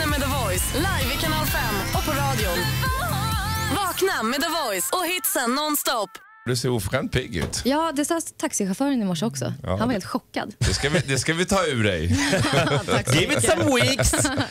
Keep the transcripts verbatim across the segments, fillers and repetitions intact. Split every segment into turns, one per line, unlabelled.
Vakna med The Voice live i kanal fem och på radion. Vakna med The Voice och hitsen nonstop.
Du ser ofränt pigg ut.
Ja, det sa taxichauffören i morse också. Ja. Han var helt chockad.
Det ska vi, det ska vi ta ur dig.
Give it some weeks.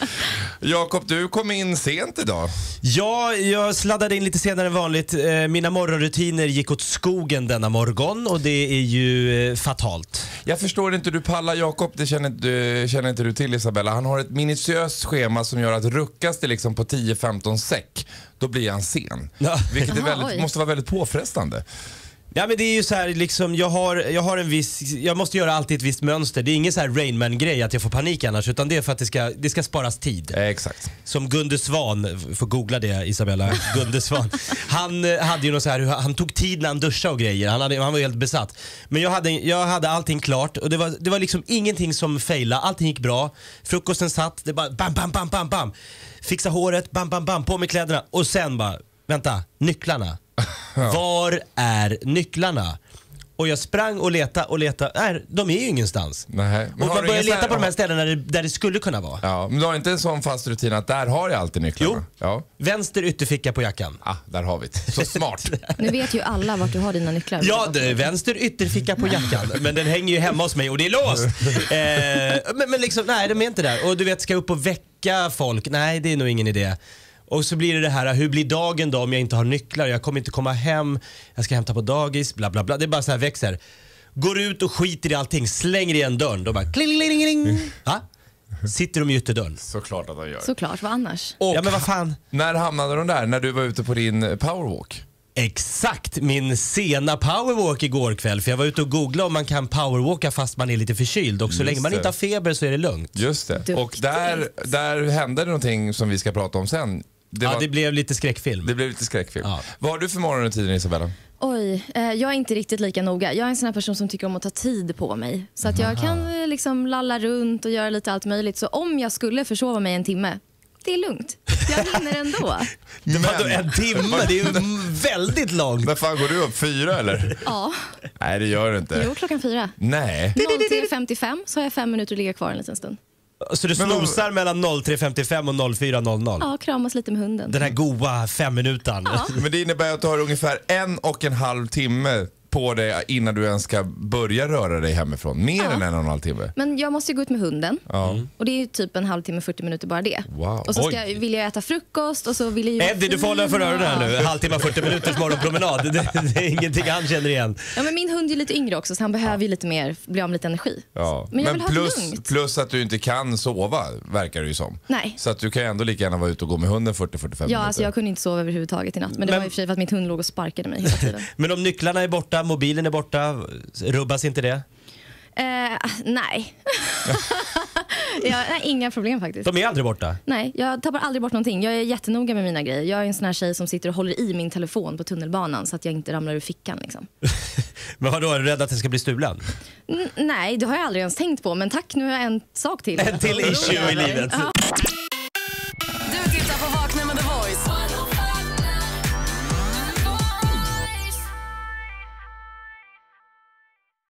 Jakob, du kom in sent idag.
Ja, jag sladdade in lite senare än vanligt. Mina morgonrutiner gick åt skogen denna morgon och det är ju fatalt.
Jag förstår inte, du pallar Jakob, det känner, du, känner inte du till Isabella. Han har ett minutiöst schema som gör att ruckas det liksom på tio femton säck, då blir han sen. Ja. Vilket är väldigt, måste vara väldigt påfrestande.
Ja, men det är ju så här liksom, jag har, jag har en viss, jag måste göra alltid ett visst mönster. Det är ingen så här Rain Man-grej att jag får panik annars, utan det är för att det ska, det ska sparas tid.
Eh, exakt.
Som Gunde Svan, får googla det Isabella, Gunde Svan. Han hade ju något så här, han tog tid när han duschade och grejer, han, hade, han var helt besatt. Men jag hade, jag hade allting klart och det var, det var liksom ingenting som failade, allting gick bra. Frukosten satt, det bara bam, bam, bam, bam, bam. Fixa håret, bam, bam, bam, på med kläderna och sen bara, vänta, nycklarna. Ja. Var är nycklarna? Och jag sprang och letade och letade. Nej, de är ju ingenstans.
Nej.
Och man börjar leta här på de här ställena där det, där det skulle kunna vara.
Ja, men du har inte en sån fast rutin att där har jag alltid nycklarna?
Jo,
ja.
Vänster ytterficka på jackan.
Ah, där har vi det. Så smart.
Nu vet ju alla vart du har dina nycklar.
Ja, det är vänster ytterficka på jackan. Men den hänger ju hemma hos mig och det är låst. eh, men, men liksom, nej, de är inte där. Och du vet, ska jag upp och väcka folk? Nej, det är nog ingen idé. Och så blir det det här, hur blir dagen då om jag inte har nycklar? Jag kommer inte komma hem, jag ska hämta på dagis, bla bla bla. Det är bara så här växer. Går ut och skiter i allting, slänger igen dörren. Då bara kling, kling, kling. Ha? Sitter de i ytterdörren.
Såklart att de gör.
Såklart, vad annars?
Och ja, men vad fan?
När hamnade de där? När du var ute på din powerwalk?
Exakt, min sena powerwalk igår kväll. För jag var ute och googlade om man kan powerwalka fast man är lite förkyld. Och så
Just
länge man
det.
inte har feber så är det lugnt.
Just det.
Duktigt.
Och där, där hände det någonting som vi ska prata om sen. Det
ja,
var,
det blev lite skräckfilm.
det blev lite skräckfilm.
Ja.
Vad har du för morgonrutiner, Isabella?
Oj, eh, jag är inte riktigt lika noga. Jag är en sån här person som tycker om att ta tid på mig. Så att jag kan eh, liksom lalla runt och göra lite allt möjligt. Så om jag skulle försova mig en timme, det är lugnt. Jag hinner ändå.
Det var då en timme, det är ju väldigt långt.
När fan går du upp? Fyra eller?
Ja.
Nej, det gör du inte.
Jo, klockan fyra.
Nej.
noll tre femtiofem så har jag fem minuter att ligga kvar en liten stund.
Så du snosar mellan noll tre femtiofem och noll fyra noll noll?
Ja, kramas lite med hunden.
Den här goa fem minutan.
Ja.
Men det innebär att du har ungefär en och en halv timme på dig innan du ens ska börja röra dig hemifrån. Mer
Ja.
än en och en halv timme.
Men jag måste ju gå ut med hunden.
Ja.
Och det är ju typ en halvtimme, fyrtio minuter bara det.
Wow.
Och så ska, vill jag äta frukost och så vill jag ju...
Eddie, du får hålla för öronen här nu. Halvtimme, fyrtio minuters morgonpromenad. Det, det är ingenting han känner igen.
Ja, men min hund är lite yngre också så han behöver ju lite mer, bli av med lite energi.
Ja.
Men jag vill ha det
plus,
lugnt.
plus att du inte kan sova, verkar det ju som.
Nej.
Så att du kan ju ändå lika gärna vara ute och gå med hunden fyrtio till fyrtiofem
Ja,
minuter.
alltså jag kunde inte sova överhuvudtaget i natt. Men det
Men-
var i och för sig för att min hund låg och sparkade mig hela tiden.
Men om nycklarna är borta, mobilen är borta, rubbas inte det?
eh, nej. jag, nej. Inga problem faktiskt.
De är aldrig borta.
Nej, jag tappar aldrig bort någonting. Jag är jättenoga med mina grejer. Jag är en sån här tjej som sitter och håller i min telefon på tunnelbanan så att jag inte ramlar ur fickan liksom.
Men vadå, är du rädd att den ska bli stulen?
N- nej, det har jag aldrig ens tänkt på. Men tack, nu har jag en sak till.
En till issue i livet.
Ja.